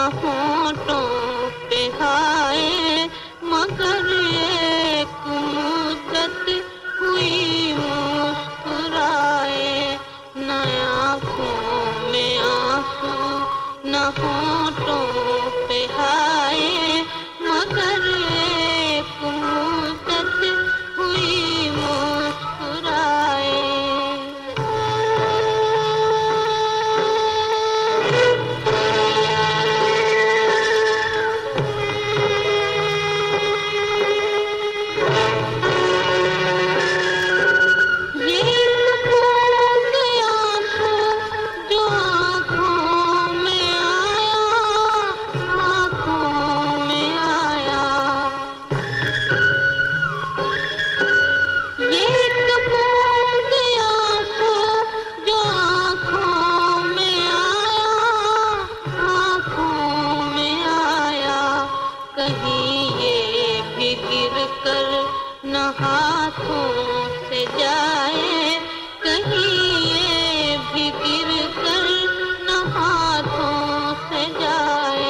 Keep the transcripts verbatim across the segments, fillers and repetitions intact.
होठों पे हाय, मगर एक मुद्दत हुई मुस्कुराए। न आँखों में आंसू न होठों पे हाय, मगर एक मुद्दत हुई मुस्कुराए। कहीं ये भी गिर कर न हाथों से जाए, कहीं ये भी गिर कर न हाथों से जाए।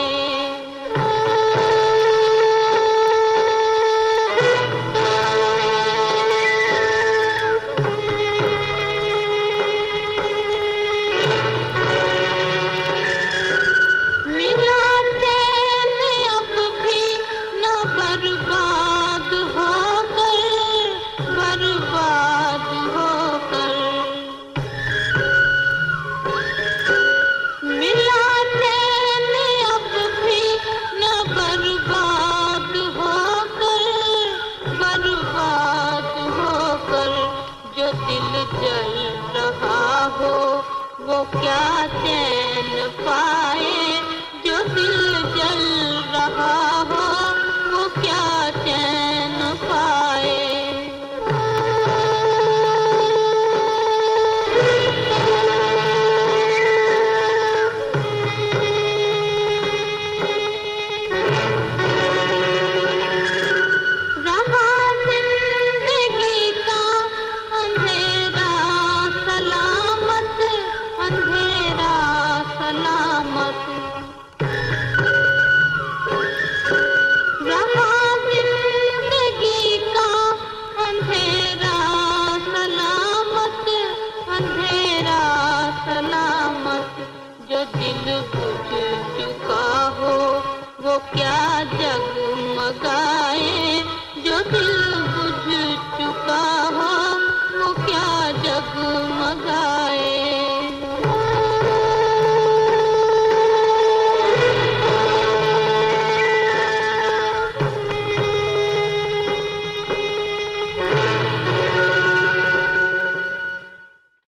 बर्बाद होकर, बर्बाद होकर मिला चैन अब भी न बर्बाद होकर, बर्बाद होकर। जो दिल जल रहा हो वो क्या चैन पाए, जो दिल जल रहा हो वो क्या चैन पाए। रहा जिंदगी का अंधेरा सलामत, अंधेरा सलामत। रहा जिंदगी का अंधेरा सलामत, अंधेरा सलामत। जो दिल बुझ चुका हो वो क्या